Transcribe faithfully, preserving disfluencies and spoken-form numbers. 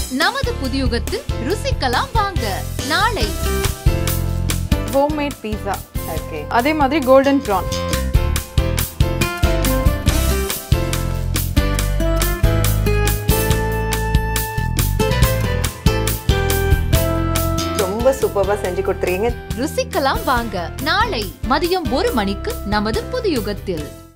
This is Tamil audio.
நமது புதியுகத்தில் ருசிக்கலாம் வாங்க. நாளை ஹோம்மேட் பீஸா ஓகே, அதே மாதிரி கோல்டன் ப்ரான். ரொம்ப சூப்பரா செஞ்சு கொடுத்துருக்கீங்க. ருசிக்கலாம் வாங்க. நாளை மதியம் ஒரு மணிக்கு நமது புதியுகத்தில்.